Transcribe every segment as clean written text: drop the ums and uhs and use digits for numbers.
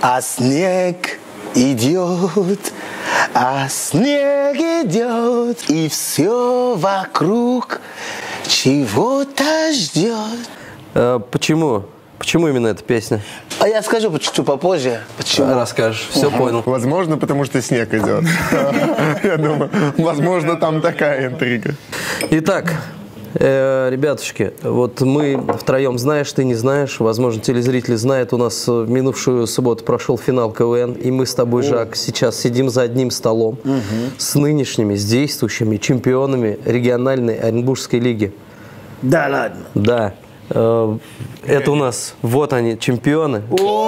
А снег идет, а снег идет, и все вокруг чего-то ждет. Почему? Почему именно эта песня? А я скажу чуть-чуть попозже. Почему? Расскажешь. Все понял. Возможно, потому что снег идет. Я думаю, возможно, там такая интрига. Итак, ребятушки, вот мы втроем, знаешь, ты не знаешь, возможно, телезрители знают, у нас в минувшую субботу прошел финал КВН, и мы с тобой, Жак, сейчас сидим за одним столом с нынешними, с действующими чемпионами региональной Оренбургской лиги. Да ладно. Да. Это у нас, вот они, чемпионы.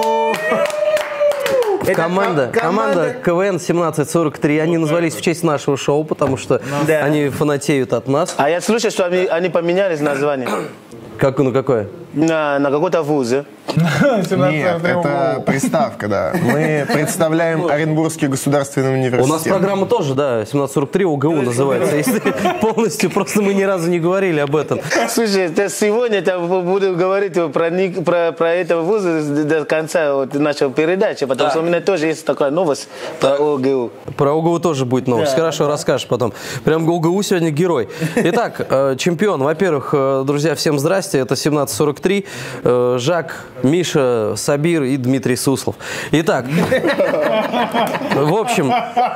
Команда КВН 1743. Они назвались в честь нашего шоу, потому что они фанатеют от нас. А я слышал, что они поменялись название. Ну какое? На какой-то вуз. Нет, это приставка, да. Мы представляем Оренбургский государственный университет. У нас программа тоже, да, 1743 ОГУ называется. Если полностью, просто мы ни разу не говорили об этом. Слушай, сегодня я буду говорить про этого вуза до конца нашей передачи, потому что у меня тоже есть такая новость про ОГУ. Про ОГУ тоже будет новость. Да. Хорошо, расскажешь потом. Прям ОГУ сегодня герой. Итак, чемпион. Во-первых, друзья, всем здрасте. Это 1743. Жак, Миша, Сабир и Дмитрий Суслов. Итак, в общем,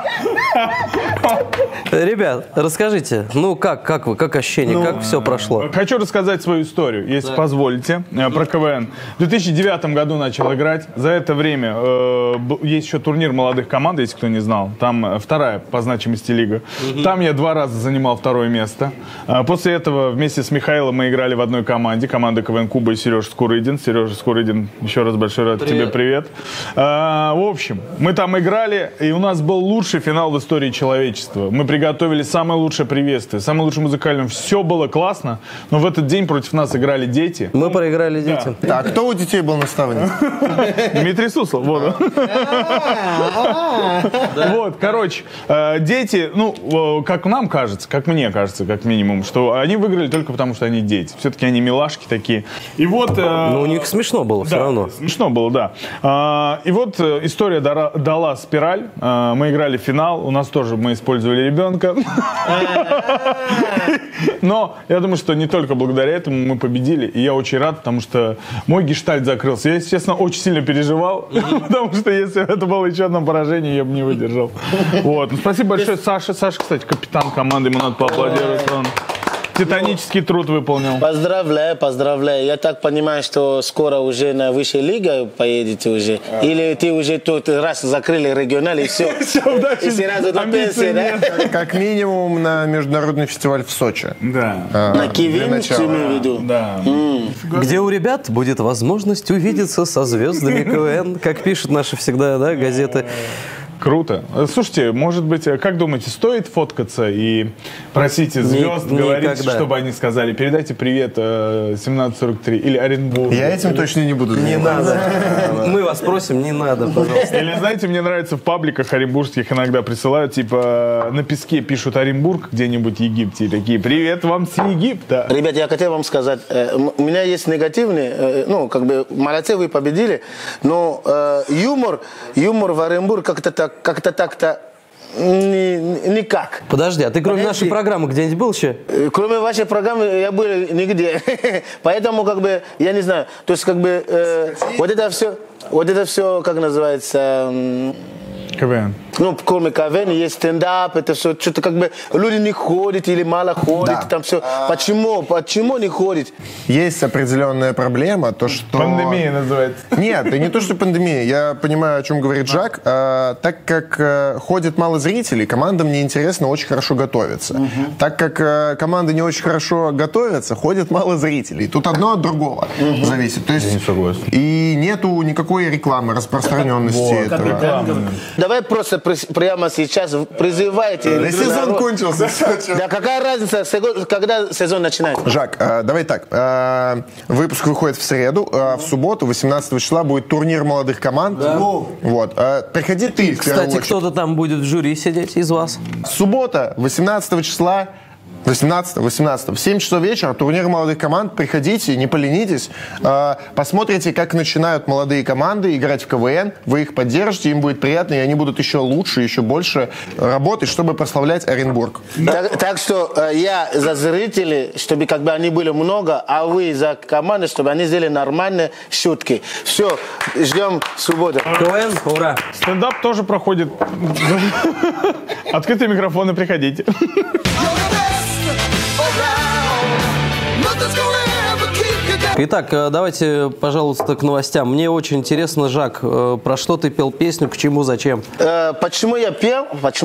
ребят, расскажите, ну как вы, как ощущения, как все прошло? Хочу рассказать свою историю, если позволите, про КВН. В 2009 году начал играть. За это время есть еще турнир молодых команд, если кто не знал. Там вторая по значимости лига. Там я 2 раза занимал 2-е место. После этого вместе с Михаилом мы играли в одной команде. Команда КВН Куба и Сережа Скурыдин. Сережа Скурыдин, еще раз большой рад тебе, привет. В общем, мы там играли, и у нас был лучший финал в истории человечества. Мы приготовили самое лучшее приветствие, самое лучшее музыкальное. Все было классно, но в этот день против нас играли дети. Мы проиграли детям. Да. А кто у детей был наставник? Дмитрий Суслов. Вот, короче, дети, ну, как нам кажется, как мне кажется, как минимум, что они выиграли только потому, что они дети. Все-таки они милашки такие. И вот... Ну, у них смешно было все равно. Смешно было, да. И вот история дала спираль. Мы играли в финал. У нас тоже мы использовали ребенка. Но я думаю, что не только благодаря этому мы победили. И я очень рад, потому что мой гештальт закрылся. Я, если честно, очень сильно переживал. Потому что если это было еще одно поражение, я бы не выдержал. Вот. Спасибо большое Саше. Саша, кстати, капитан команды. Ему надо поаплодировать. Он титанический труд выполнил. Поздравляю, поздравляю. Я так понимаю, что скоро уже на высшей лиге поедете уже. Или ты уже тут раз закрыли регионал и все. И сразу до пенсии, да? Как минимум на международный фестиваль в Сочи. Да. На Кивин, что имею в виду? Да. Где у ребят будет возможность увидеться со звездами КВН, как пишут наши всегда, да, газеты. Круто. Слушайте, может быть, как думаете, стоит фоткаться и просить звезд говорить, чтобы они сказали, передайте привет 1743 или Оренбург? Я этим точно не буду. Не надо. Мы вас просим, не надо, пожалуйста. Или, знаете, мне нравится в пабликах оренбургских иногда присылают, типа, на песке пишут Оренбург где-нибудь в Египте, и такие, привет вам с Египта. Ребят, я хотел вам сказать, у меня есть негативный, ну, как бы, молодцы, вы победили, но юмор в Оренбург как-то так-то никак. Подожди, а ты кроме нашей программы где-нибудь был еще? Кроме вашей программы я был нигде. Поэтому, как бы, я не знаю, то есть, как бы, вот это все, как называется... КВН. Ну, кроме КВН, есть стендап, это все, что-то как бы люди не ходят или мало ходят, там все. Почему не ходят? Есть определенная проблема, то что... Пандемия называется. Нет, это не то, что пандемия. Я понимаю, о чем говорит Жак. Так как ходит мало зрителей, командам неинтересно очень хорошо готовиться. Так как команды не очень хорошо готовятся, ходит мало зрителей. Тут одно от другого зависит. То есть, я не согласен. И нету никакой рекламы, распространенности этого. Давай просто прямо сейчас призывайте. Да сезон кончился. Да какая разница, когда сезон начинается? Жак, давай так. Выпуск выходит в среду, в субботу, 18 числа, будет турнир молодых команд. Да. Вот. Приходи ты, в первую очередь. Кстати, кто-то там будет в жюри сидеть из вас? Суббота, 18 числа. 18. В 7 часов вечера турнир молодых команд. Приходите, не поленитесь. Посмотрите, как начинают молодые команды играть в КВН. Вы их поддержите, им будет приятно, и они будут еще лучше, еще больше работать, чтобы прославлять Оренбург. Так что я за зрителей, чтобы как бы они были много, а вы за команду, чтобы они сделали нормальные шутки. Все, ждем субботу. КВН, ура! Стендап тоже проходит. Открытые микрофоны, приходите. Итак, давайте, пожалуйста, к новостям. Мне очень интересно, Жак, про что ты пел песню, к чему, зачем? Почему я пел?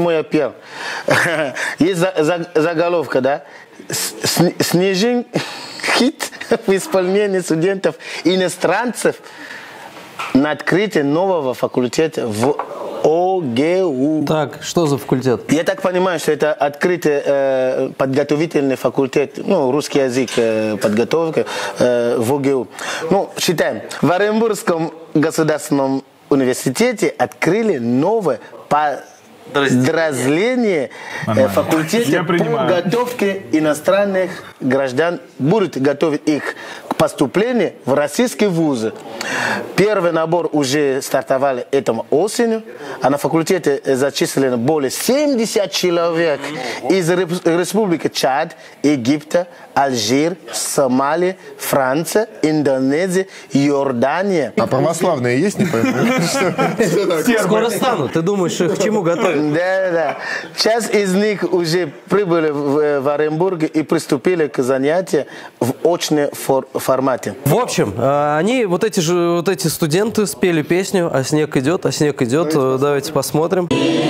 Есть заголовка, да? Снежин хит в исполнении студентов-иностранцев на открытии нового факультета в ОГУ. Так, что за факультет? Я так понимаю, что это открытый подготовительный факультет, ну, русский язык подготовки в ОГУ. Ну, читаем. В Оренбургском государственном университете открыли новое подразделение факультета по подготовке иностранных граждан. Будут готовить их к поступлению в российские вузы. Первый набор уже стартовал этому осенью, а на факультете зачислено более 70 человек из Республики Чад, Египта, Алжир, Сомалия, Франция, Индонезия, Иордания. А православные есть, не пойму? Скоро станут. Ты думаешь, их к чему готовят? Да. Часть из них уже прибыли в Оренбург и приступили к занятиям в очном формате. В общем, они, вот эти студенты спели песню «А снег идет, а снег идет». Давайте посмотрим.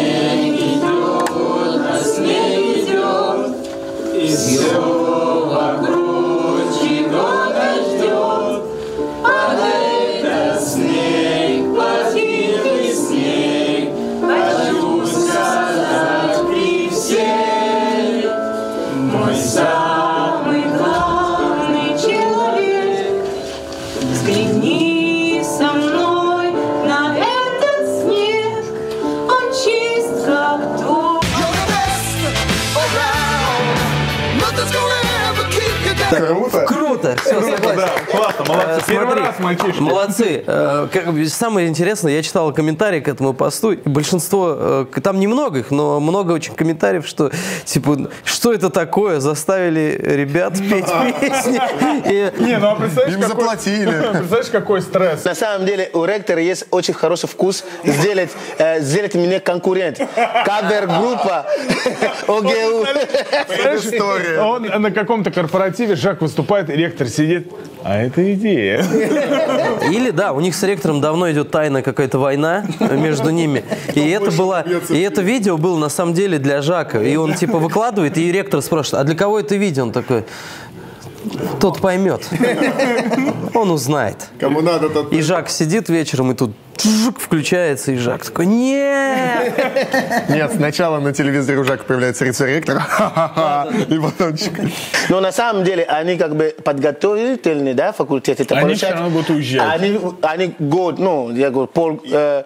Круто! Все, согласен. Да, классно, молодцы. Первый раз мальчишки. Молодцы. Самое интересное, я читал комментарии к этому посту, и большинство, там немного их, но много очень комментариев, что, типа, что это такое, заставили ребят петь песни. Не, ну а представляешь, Им заплатили. Представляешь, какой стресс. На самом деле у ректора есть очень хороший вкус сделать мне конкурент. Кавер-группа ОГУ. История. Он на каком-то корпоративе, Жак выступает, и ректор сидит. А это идея. Или, да, у них с ректором давно идет тайная какая-то война между ними. И это видео было на самом деле для Жака. И он типа выкладывает, и ректор спрашивает, а для кого это видео? Он такой, тот поймет. Он узнает. Кому надо, тот... И Жак сидит вечером, и тут включается, и Жак такой, нет! Нет, сначала на телевизоре у Жака появляется лицо ректора, и потом... Но на самом деле они как бы подготовительные, да, факультет. Это Они все равно будут уезжать. Они год, ну, я говорю,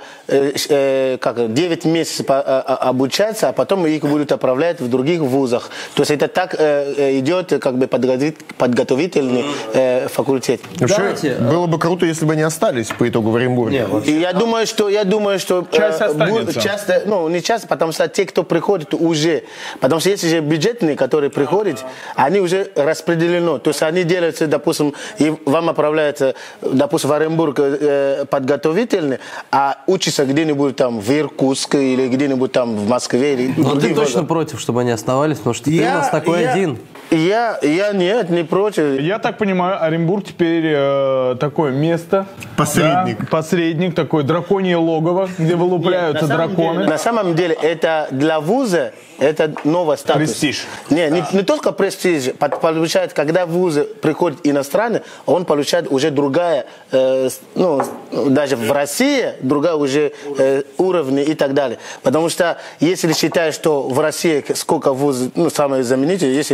9 месяцев обучаться, а потом их будут отправлять в других вузах. То есть это так идет как бы подготовительный факультет. Вообще, было бы круто, если бы они остались по итогу в Оренбурге. И я думаю, что часть останется. часто, ну, не часто, потому что те, кто приходит уже, потому что есть же бюджетные, которые приходят, они уже распределены. То есть они делаются, допустим, и вам отправляются, допустим, в Оренбург подготовительный, а учатся где-нибудь там в Иркутске или где-нибудь там в Москве. Но ты точно против, чтобы они оставались, потому что ты у нас такой один. Я нет, не против. Я так понимаю, Оренбург теперь такое место. Посредник. Да, посредник, такое драконье логово, где вылупляются драконы. На самом деле это для вуза это новый статус. Престиж. Не только престиж. Получается, когда в вузы приходит иностранный, он получает уже другая, ну, даже в России, другая уже уровень и так далее. Потому что если считаешь, что в России сколько вузов, ну, самые знаменитые, если РУДН,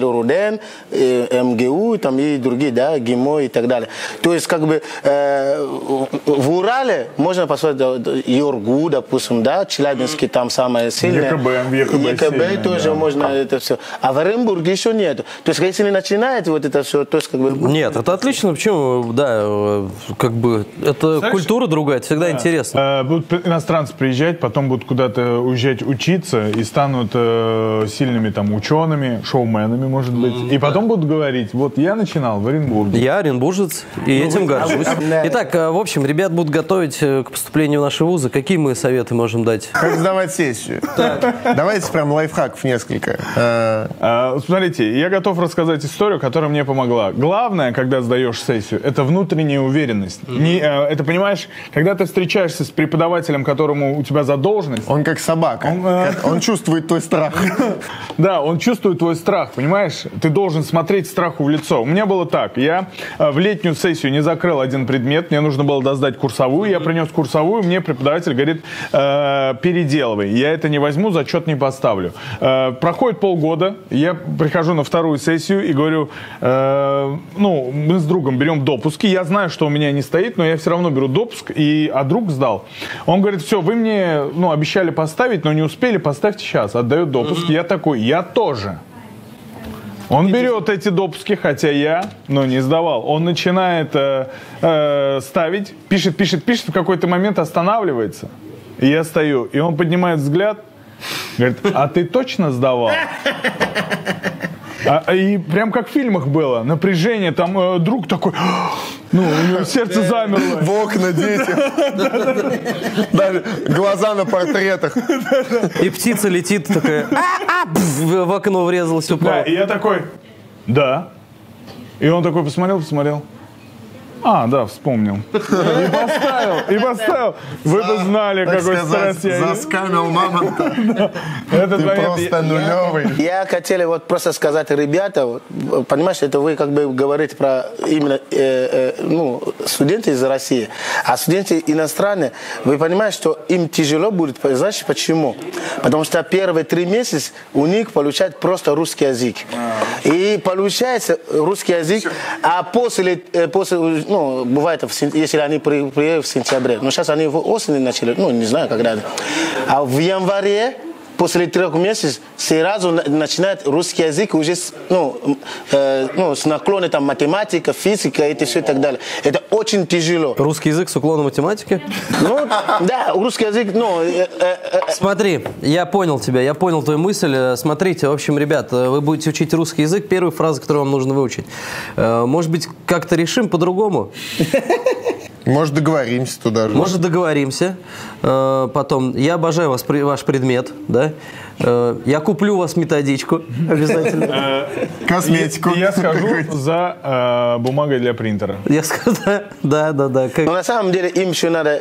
КВН, МГУ там, и другие, да, ГИМО и так далее. То есть, как бы, в Урале можно посмотреть Юргу, допустим, да, Челябинский там самое сильное. ЕКБ сильное, тоже да. Можно это все. А в Оренбурге еще нет. То есть, если не начинает вот это все, то есть, как бы... Нет, это отлично. Почему? Да, как бы, это знаешь, культура другая, это всегда интересно. Будут иностранцы приезжать, потом будут куда-то уезжать учиться и станут сильными там учеными, шоуменами, может быть. И потом будут говорить, вот я начинал в Оренбурге. Я оренбуржец, и этим горжусь. Итак, в общем, ребят будут готовить к поступлению в наши вузы. Какие мы советы можем дать? Как сдавать сессию? Давайте прям лайфхаков несколько. Смотрите, я готов рассказать историю, которая мне помогла. Главное, когда сдаешь сессию, это внутренняя уверенность. Это, понимаешь, когда ты встречаешься с преподавателем, которому у тебя задолженность... Он как собака. Он чувствует твой страх. Да, он чувствует твой страх, понимаешь? Ты должен смотреть страху в лицо. У меня было так. Я в летнюю сессию не закрыл один предмет. Мне нужно было сдать курсовую. Я принес курсовую. Мне преподаватель говорит, переделывай. Я это не возьму, зачет не поставлю. Проходит полгода. Я прихожу на вторую сессию и говорю, мы с другом берем допуски. Я знаю, что у меня не стоит, но я все равно беру допуск. А друг сдал. Он говорит, все, вы мне обещали поставить, но не успели, поставьте сейчас. Отдает допуск. Я такой, я тоже. Он берет эти допуски, хотя я, не сдавал. Он начинает ставить, пишет, в какой-то момент останавливается. И я стою, и он поднимает взгляд, говорит, а ты точно сдавал? И прям как в фильмах было, напряжение, там друг такой, у него сердце замерло. В окна дети. Даже глаза на портретах. И птица летит такая, в окно врезалась, упала. И я такой, да. И он такой посмотрел. Да, вспомнил. И поставил. Вы бы знали, какой стресс я... Заскамил мамонта. Ты просто нулевый. Я хотел вот просто сказать, ребята, понимаешь, это вы как бы говорите про именно студенты из России, а студенты иностранные, вы понимаете, что им тяжело будет, знаешь почему? Потому что первые 3 месяца у них получают просто русский язык. И получается русский язык, а после бывает, если они приедут в сентябре. Но сейчас они в осени начали, не знаю, когда. А в январе, после 3 месяцев, сразу начинает русский язык уже с наклоном математика, физика, это все и так далее. Это очень тяжело. Русский язык с уклоном математики? Да, русский язык, Смотри, я понял тебя, я понял твою мысль. Смотрите, в общем, ребят, вы будете учить русский язык, первая фраза, которую вам нужно выучить. Может быть, как-то решим по-другому? Может, договоримся туда же. Может, договоримся. Потом, я обожаю ваш предмет, да? Я куплю у вас методичку обязательно. Косметику. И я схожу за бумагой для принтера. Я скажу, да. Но на самом деле им еще надо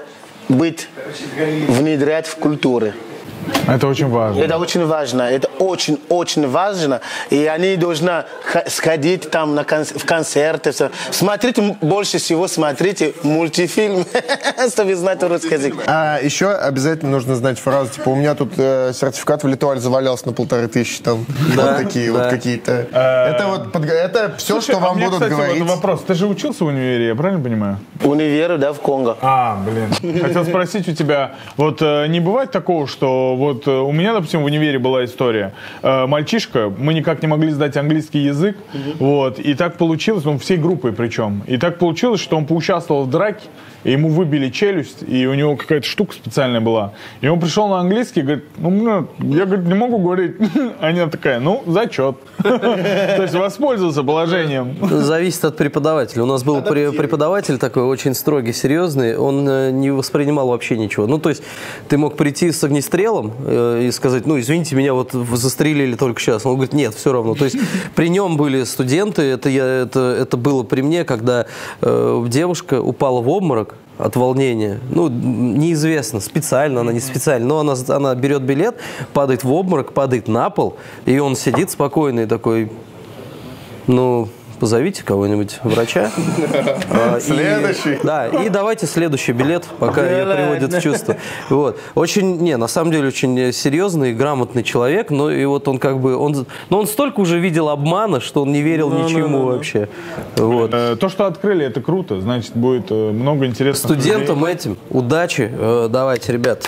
внедрять в культуру. Это очень важно. Это очень важно. Это очень важно. И они должны сходить там в концерты. Смотрите, больше всего смотрите мультифильм, чтобы знать русский язык. А еще обязательно нужно знать фразу, типа, у меня тут сертификат в Литуале завалялся на 1500, там, вот такие вот какие-то. Это все, что вам будут говорить. Вот вопрос. Ты же учился в универе, я правильно понимаю? Универ, да, в Конго. Хотел спросить у тебя, вот не бывает такого, что вот у меня, допустим, в универе была история. Мальчишка, мы никак не могли сдать английский язык, и так получилось, всей группой причем, и так получилось, что он поучаствовал в драке, и ему выбили челюсть, и у него какая-то штука специальная была. И он пришел на английский и говорит, я, не могу говорить. Она такая, зачет. То есть воспользовался положением. Зависит от преподавателя. У нас был преподаватель такой очень строгий, серьезный, он не воспринимал вообще ничего. То есть ты мог прийти с огнестрелом и сказать, извините, меня вот застрелили только сейчас. Он говорит, нет, все равно. То есть при нем были студенты, это было при мне, когда девушка упала в обморок от волнения. Неизвестно, специально она, не специально, но она берет билет, падает в обморок, падает на пол, и он сидит спокойный такой, позовите кого-нибудь врача. Следующий. Да, и давайте следующий билет, пока ее приводит в чувство. Вот. На самом деле очень серьезный, грамотный человек, но и вот он как бы, он столько уже видел обмана, что он не верил ничему вообще. Вот. То, что открыли, это круто, значит, будет много интересных Студентам людей. этим удачи. Давайте, ребят.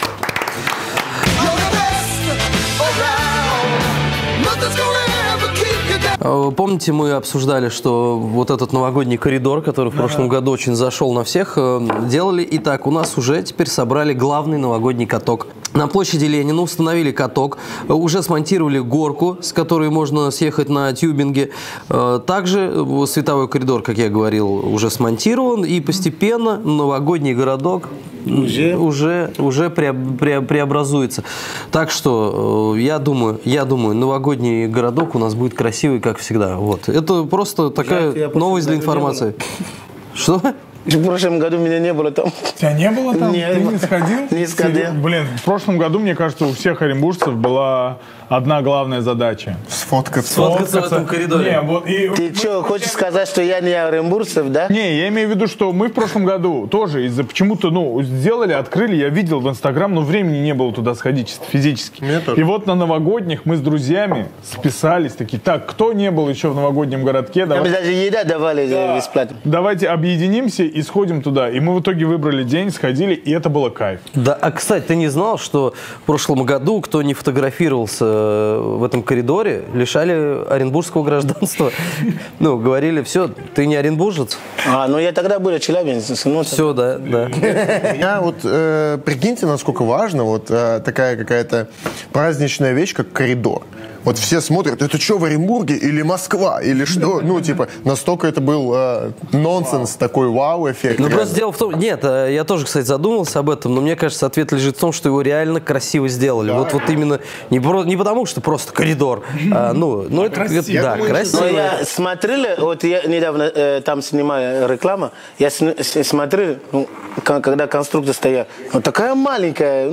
Помните, мы обсуждали, что вот этот новогодний коридор, который в прошлом году очень зашел на всех, делали. Итак, у нас уже теперь собрали главный новогодний каток. На площади Ленина установили каток, уже смонтировали горку, с которой можно съехать на тюбинге. Также световой коридор, как я говорил, уже смонтирован, и постепенно новогодний городок уже преобразуется. Так что я думаю, новогодний городок у нас будет красивый, как всегда. Вот. Это просто такая новость для информации. Что? В прошлом году меня не было там. Тебя не было там? Нет. Ты не сходил? Не сходил. Блин, в прошлом году, мне кажется, у всех оренбуржцев была одна главная задача. Сфоткаться. Сфоткаться в этом коридоре. Не, вот, Ты что, хочешь сказать, что я не оренбуржцев, да? Не, я имею в виду, что мы в прошлом году тоже из-за почему-то, сделали, открыли, я видел в Инстаграм, но времени не было туда сходить чисто физически. Мне тоже. И вот на новогодних мы с друзьями списались, такие, так, кто не был еще в новогоднем городке, Там даже еда давали бесплатно. давайте объединимся и сходим туда. И мы в итоге выбрали день, сходили, и это было кайф. Да, кстати, ты не знал, что в прошлом году, кто не фотографировался в этом коридоре, лишали оренбургского гражданства? Говорили, все, ты не оренбуржец? Я тогда был челябинец. Все, да. Я прикиньте, насколько важно такая какая-то праздничная вещь, как коридор. Вот все смотрят, это что, в Оренбурге или Москва, или что? Настолько это был нонсенс, такой вау-эффект. Просто дело в том, нет, я тоже, кстати, задумался об этом, но мне кажется, ответ лежит в том, что его реально красиво сделали. Вот именно, не потому, что просто коридор, это красиво. Я смотрел, я недавно там снимаю рекламу, я смотрел, когда конструктор стоял, такая маленькая,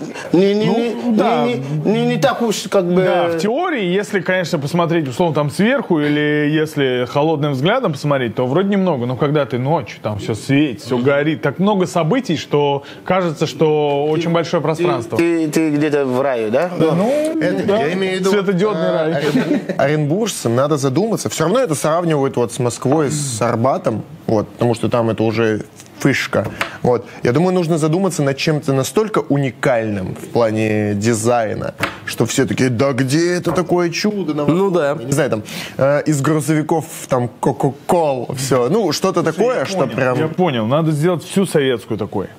не так уж как бы... Да, в теории, если, конечно, посмотреть, условно, там сверху, или если холодным взглядом посмотреть, то вроде немного, но когда ты ночью, там все светит, все горит, так много событий, что кажется, что очень большое пространство. Ты где-то в раю, да? Я имею в виду, Светодиодный рай. оренбуржцам надо задуматься. Все равно это сравнивают с Москвой, с Арбатом, потому что там это уже фишка. Я думаю, нужно задуматься над чем-то настолько уникальным в плане дизайна, что все такие, да где это такое чудо? Да. Не знаю, там, из грузовиков, там, Кока-Кол, все. Что-то такое, что прям... Я понял, надо сделать всю советскую такой.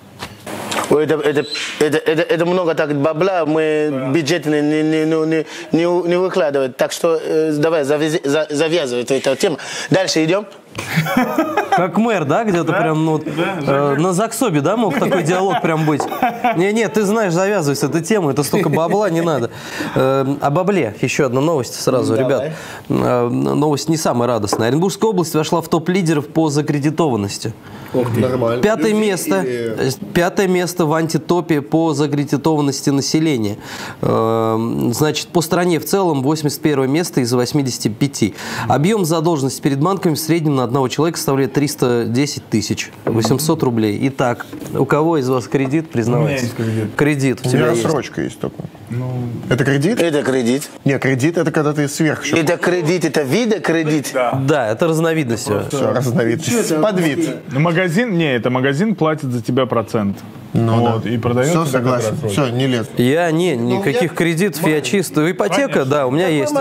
Это много так бабла, мы бюджет не выкладываем. Так что давай завязывай эту тему. Дальше идем. Как мэр, да, где-то прям на Заксобе, да, мог такой диалог прям быть? Не, ты знаешь, завязывай с этой темой, это столько бабла, не надо. О бабле еще одна новость сразу, ребят. Новость не самая радостная. Оренбургская область вошла в топ-лидеров по закредитованности. Нормально. Пятое место в антитопе по закредитованности населения. Значит, по стране в целом 81 место из 85. Объем задолженности перед банками в среднем на одного человека составляет 310 800 рублей. Итак, у кого из вас кредит, признавайтесь? У меня есть Кредит у У тебя меня есть. рассрочка есть только. Это кредит? Это кредит. Не, кредит это когда ты сверх. Это кредит, это вида кредит. Да, это разновидность. Все, разновидность. Подвид. Магазин, это магазин платит за тебя процент. И продается. Все, согласен. Все, не лез. Я никаких кредитов, я чисто. Ипотека, да, у меня есть.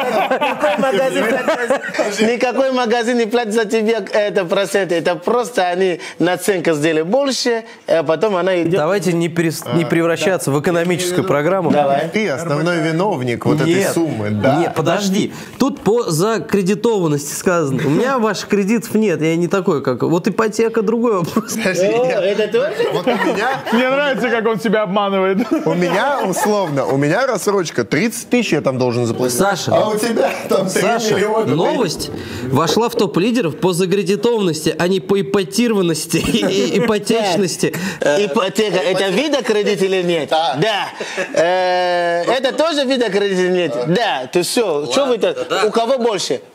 Никакой магазин не платит за тебя это процент. Это просто они наценка сделали больше, а потом она идет. Давайте не превращаться в экономическую программу. Давай. Ты основной виновник этой суммы, да? Нет, подожди. Тут по закредитованности сказано. У меня ваших кредитов нет. Я не такой, как... Вот ипотека другой вопрос. Это тоже? Вот у Мне нравится, как он себя обманывает. меня условно, у меня рассрочка 30 тысяч я там должен заплатить. Саша, А у тебя там 3 миллиона. новость вошла в топ лидеров по закредитованности, а не по ипотированности и ипотечности. Ипотека, это вида кредит или нет? Да. Это тоже вида кредит или нет? Да. То все. Что вы-то? У кого больше?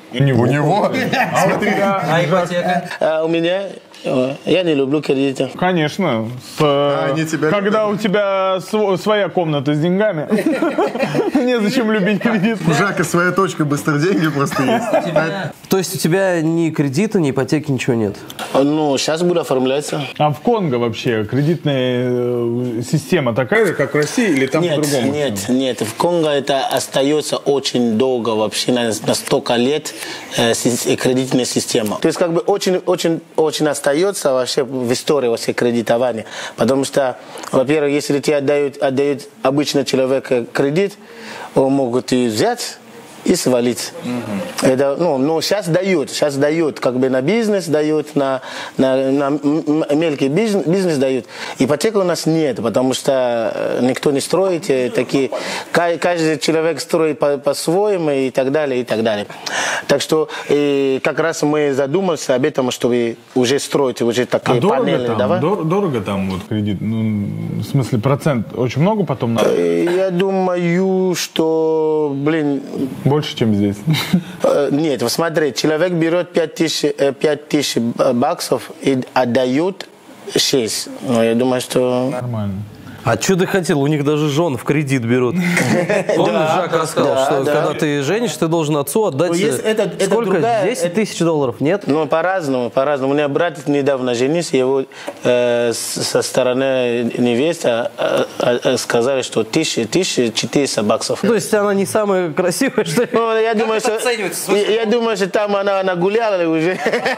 У него? А ипотека? У меня, я не люблю кредиты. Конечно. они тебя Когда у тебя своя комната с деньгами, незачем любить кредит. У Жака своя точка, быстро деньги просто есть. То есть у тебя ни кредита, ни ипотеки, ничего нет? Ну, сейчас буду оформляться. А в Конго вообще кредитная система такая же, как в России, или там по-другому? Нет. В Конго это остается очень долго, вообще на столько лет кредитная система. То есть как бы очень остается вообще в истории вообще кредитования. Потому что, во-первых, если тебе отдают обычный человек кредит, он могут и взять, и свалить. Это, но сейчас дают, как бы на бизнес дают, на мелкий бизнес дают. Ипотеки у нас нет, потому что никто не строит такие. Каждый человек строит по-своему и так далее, и так далее. Так что как раз мы задумались об этом, чтобы уже строить уже такие панели. Дорого там вот кредит? Ну, в смысле, процент очень много потом надо? Я думаю, что, Больше, чем здесь. Нет, смотри, человек берет 5000 баксов и отдает 6. Но я думаю, что... Нормально. А что ты хотел? У них даже жен в кредит берут. Помнишь, Жак рассказал, что когда ты женишь, ты должен отцу отдать... Сколько? 10 тысяч долларов, нет? Ну, по-разному. У меня брат недавно женился, его со стороны невесты сказали, что 1400 баксов. То есть она не самая красивая, что ли? Ну, я думаю, что там она гуляла уже.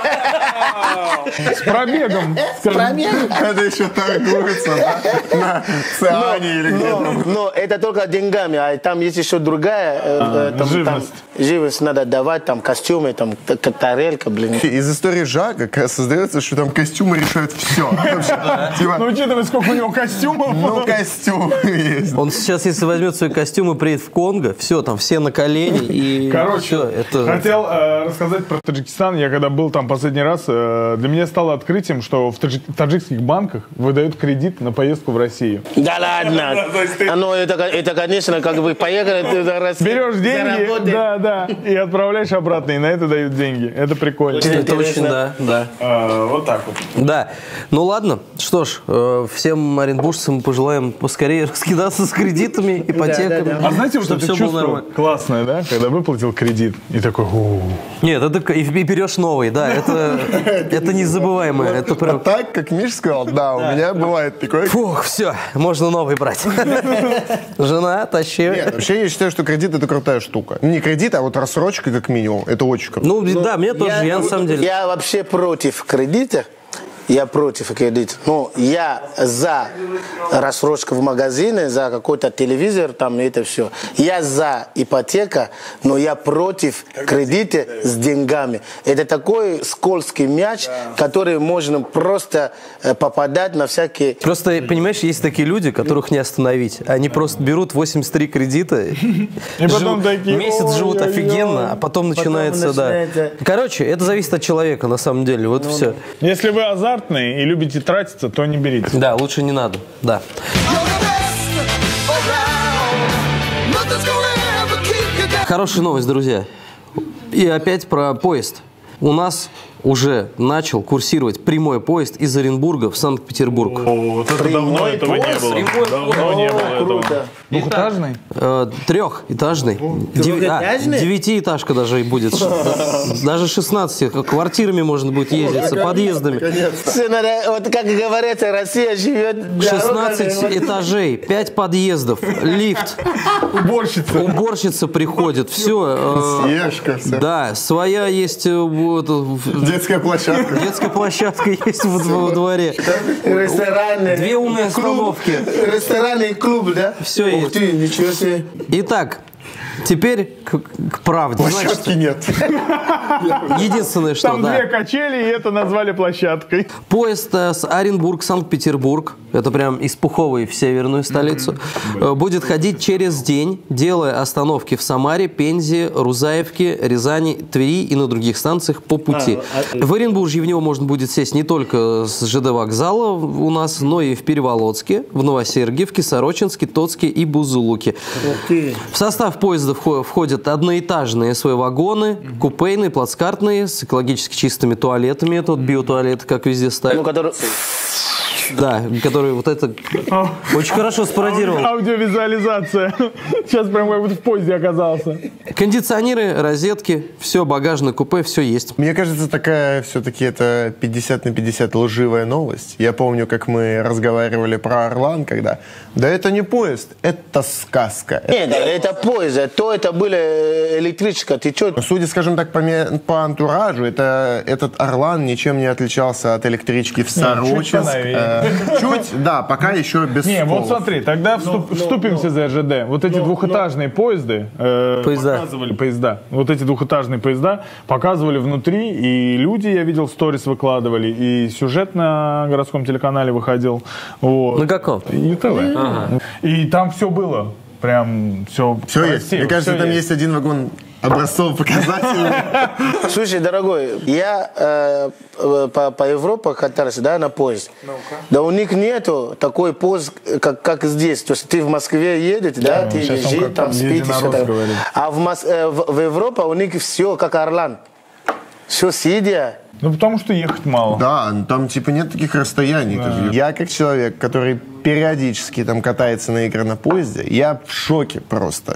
С пробегом. Это еще торгуется, да? Циане или где-то. Но это только деньгами, а там есть еще другая живность. Живность надо давать, там костюмы, там тарелка, Из истории Жака создается, что там костюмы решают все. Ну, учитывая, сколько у него костюмов. Ну, костюм есть. Он сейчас, если возьмет свой костюм и приедет в Конго, все, там все на колени. И Короче, все, хотел рассказать про Таджикистан. Я когда был там последний раз, для меня стало открытием, что в таджикских банках выдают кредит на поездку в Россию. Да ладно. Ну, это, конечно, как бы поехали. Берешь деньги, да, и отправляешь обратно, и на это дают деньги. Это прикольно. Это очень, да. Вот так вот. Да. Ну ладно, что ж, всем оренбуржцам пожелаем поскорее раскидаться с кредитами, ипотеками. А знаете, вот чтобы это все было чувство нормально. классное, да? Когда выплатил кредит и такой... Нет, это и берешь новый, да, это незабываемое. Это прям... Так, как Миш сказал, да, у меня бывает такое. Фух, все, можно новый брать. Жена, тащи. Нет, вообще я считаю, что кредит это крутая штука. Не кредит, а вот рассрочка как минимум. Это очень круто. Ну да, мне тоже, я на самом деле... Я вообще против кредита. Я против кредита. Но я за рассрочку в магазине, за какой-то телевизор, там это все. Я за ипотека, но я против кредита с деньгами. Это такой скользкий мяч, который можно просто попадать на всякие... Просто, понимаешь, есть такие люди, которых не остановить. Они просто берут 83 кредита, И потом такие... месяц живут офигенно, а потом начинается, начинается- да. Короче, это зависит от человека, на самом деле, вот все. Если вы азартные и любите тратиться, то не берите. Да, лучше не надо, да. Хорошая новость, друзья. И опять про поезд. У нас уже начал курсировать прямой поезд из Оренбурга в Санкт-Петербург. Вот это давно этого не было. Давно не было этого. Круто. Двухэтажный? Трехэтажный. Трехэтажный? Девятиэтажка даже и будет. Даже 16. Квартирами можно будет ездить, с подъездами. Все надо, вот как говорится, Россия живет... 16 этажей, 5 подъездов, лифт, уборщица приходит, все. Съешка, все. Да, своя есть Детская площадка. детская площадка есть во дворе. Рестораны. 2 умные остановки. Рестораны и клуб, да? Всё Ух есть. ты, ничего себе. Итак, теперь к правде. Площадки нет. Единственное, что Там да. 2 качели, и это назвали площадкой. Поезд с Оренбург, Санкт-Петербург это прям из Пуховой в северную столицу, будет ходить через день, делая остановки в Самаре, Пензе, Рузаевке, Рязани, Твери и на других станциях по пути. В Оренбурге в него можно будет сесть не только с ЖД вокзала у нас, но и в Переволодске, в Новосергиевке, Сорочинске, Тоцке и Бузулуке. В состав поезда входят одноэтажные СВ-вагоны, купейные, плацкартные, с экологически чистыми туалетами, это вот биотуалеты, как везде ставят. Да, который вот это очень хорошо спародировал. Аудиовизуализация. Сейчас прям как будто в поезде оказался. Кондиционеры, розетки, все, багажное купе, все есть. Мне кажется, такая все-таки это 50 на 50 лживая новость. Я помню, как мы разговаривали про Орлан, когда да это не поезд, это сказка. Нет, это поезд, то это было электричка, течет. Судя, скажем так, по антуражу, этот Орлан ничем не отличался от электрички в Сорочинск. Чуть, да, пока еще без Не, сколов. вот смотри, тогда вступимся за РЖД. Вот эти двухэтажные показывали поезда. Вот эти двухэтажные поезда показывали внутри, и люди, я видел, сторис выкладывали, и сюжет на городском телеканале выходил. Вот. На каком? ЮТВ. И там все было. Прям все. Все есть. Мне кажется, там есть один вагон образцов показателей. Слушай, дорогой, я по Европе катался, да, на поезд. Да у них нету такой поезд, как здесь. То есть ты в Москве едешь, да, ты езжишь, там спите, все так. А в Европе у них все как Орлан. Все сидя. Ну, потому что ехать мало. Да, там типа нет таких расстояний. Да. Я как человек, который периодически там катается на игры на поезде, я в шоке просто.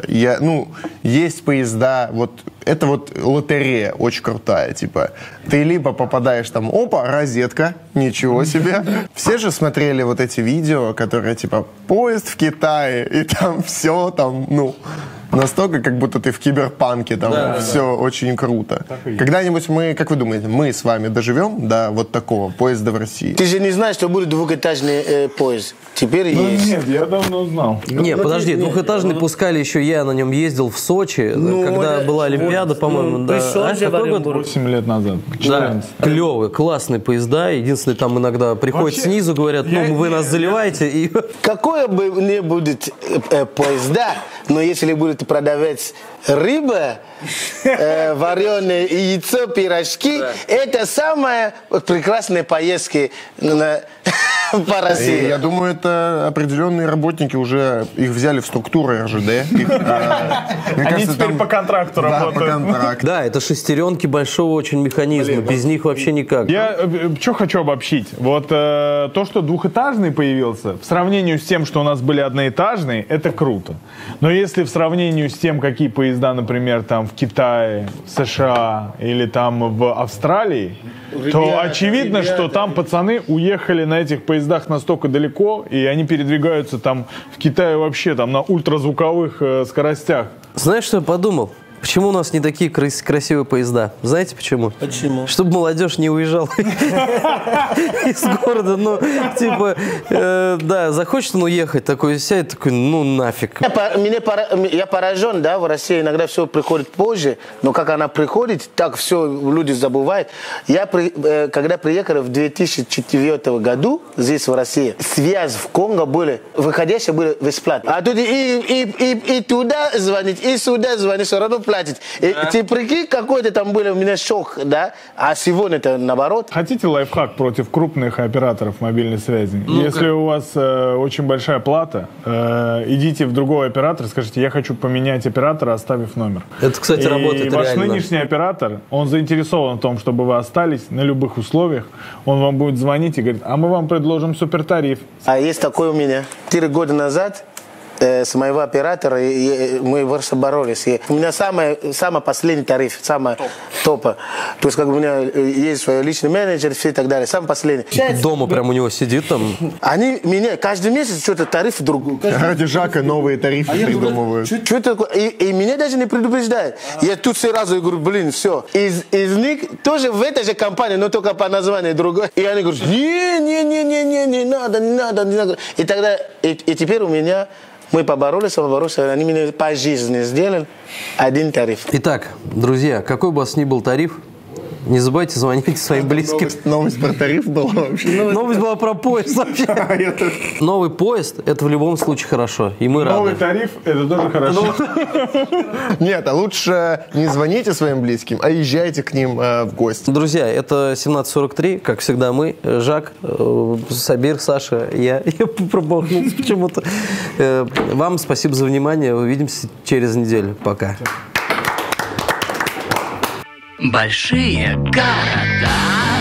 Есть поезда, вот это вот лотерея очень крутая, типа ты либо попадаешь там, опа, розетка, ничего себе. Все же смотрели вот эти видео, которые типа поезд в Китае, и там все там, настолько, как будто ты в киберпанке, там все очень круто. Когда-нибудь мы, как вы думаете, мы с вами доживем до вот такого поезда в России? Ты же не знаешь, что будет двухэтажный поезд. Теперь есть. Нет, я давно знал. Не, подожди, двухэтажный пускали еще, я на нем ездил в Сочи, когда была Олимпиада, по-моему. Да. Какой год? 8 лет назад. Да, клевые, классные поезда. Единственное, там иногда приходят снизу, говорят, вы нас заливаете. И... Какое бы ни будет поезда, но если будет продавать рыба, вареное яйцо, пирожки, это самые прекрасные поездки по России. Я думаю, это определенные работники уже их взяли в структуру РЖД. Они теперь по контракту работают. Да, это шестеренки большого очень механизма. Без них вообще никак. Я что хочу обобщить. Вот то, что двухэтажный появился, в сравнении с тем, что у нас были одноэтажные, это круто. Но если в сравнении с тем, какие поезда, например, там в Китае, в США или там в Австралии, то очевидно, что там пацаны уехали на этих поездах настолько далеко, и они передвигаются там в Китае вообще там на ультразвуковых скоростях. Знаешь, что я подумал? Почему у нас не такие красивые поезда? Знаете почему? Почему? Чтобы молодежь не уезжала из города. Захочет он уехать, такой сядет, такой, нафиг. Я поражен, да, в России иногда все приходит позже, но как она приходит, так все люди забывают. Когда приехали в 2004 году здесь, в России, связь в Конго были, выходящие были бесплатно. А тут и туда звонить, и сюда звонить, все равно платить. Ты прикинь, какой-то там был у меня шок, да? А сегодня это наоборот. Хотите лайфхак против крупных операторов мобильной связи? Если у вас очень большая плата, идите в другой оператор, скажите, я хочу поменять оператора, оставив номер. Это, кстати, работает реально. И ваш нынешний оператор, он заинтересован в том, чтобы вы остались на любых условиях. Он вам будет звонить и говорит, а мы вам предложим супертариф. А есть такой у меня. 4 года назад с моего оператора мы боролись. И у меня самый последний тариф, самый топа. То есть как бы у меня есть свой личный менеджер, все и так далее. Самый последний. Дома прям у него сидит там. Они меня каждый месяц что-то тариф другой. Ради Жака новые тарифы придумывают. Что такое? И меня даже не предупреждают. Я тут сразу говорю, все. Из них тоже в этой же компании, но только по названию другой. И они говорят, не надо. И тогда, и теперь у меня мы поборолись, они меня по жизни сделали один тариф. Итак, друзья, какой бы у вас ни был тариф, Не забывайте звонить своим близким. Новость про тариф была вообще. Новость была про поезд вообще. Новый поезд – это в любом случае хорошо. И мы рады. Новый тариф – это тоже хорошо. Нет, а лучше не звоните своим близким, а езжайте к ним в гости. Друзья, это 17:43, как всегда мы, Жак, Сабир, Саша, я проболтнулся почему-то. Вам спасибо за внимание, увидимся через неделю. Пока. Большие города.